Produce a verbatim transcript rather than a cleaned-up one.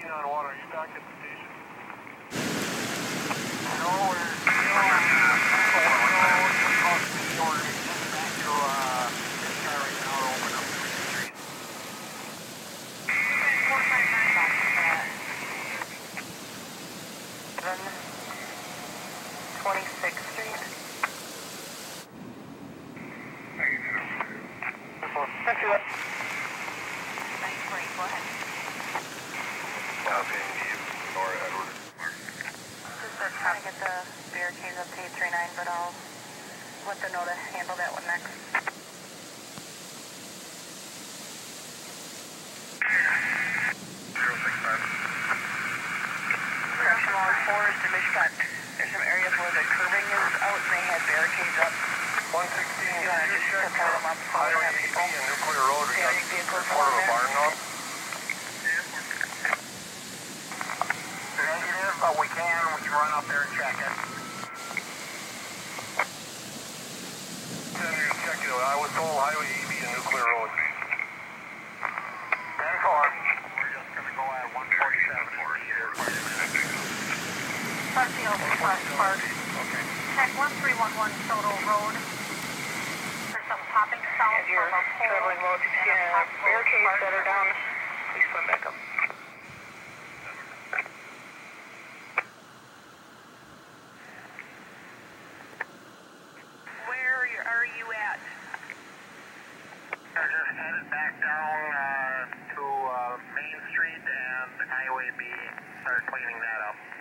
sixteen on water. Are you back at the station? No, we're still on the road. Across the shore. Just back to uh, this guy right now to open up the street. four five nine back to that. Then twenty-sixth Street. Thank you. nine three, go ahead. South Indy, Nora Edward. Just uh, trying to get the barricades up to eight three nine, but I'll let them know to handle that one next. zero six five. Correctional on Forest and Mishpat. There's some areas where the curbing is out and they had barricades up. one sixteen, You want to just support them up so we don't Highway have eighty people? and Nuclear Road. We got Yeah, vehicles part of along a there. barn now. Negative, but we can. We can run up there and check it. Senator, check it out. I was told Highway eighty and Nuclear Road. ten four. We're just going to go at one forty-seven for here. Parkfield, Park, Park. Okay. Check one three one one Soto Road. There's some popping sounds from a pole. Traveling road, you see uh, barricades that are down. Please swim back up. Where are you at? We're just headed back down uh, to uh, Main Street and Highway B. Start cleaning that up.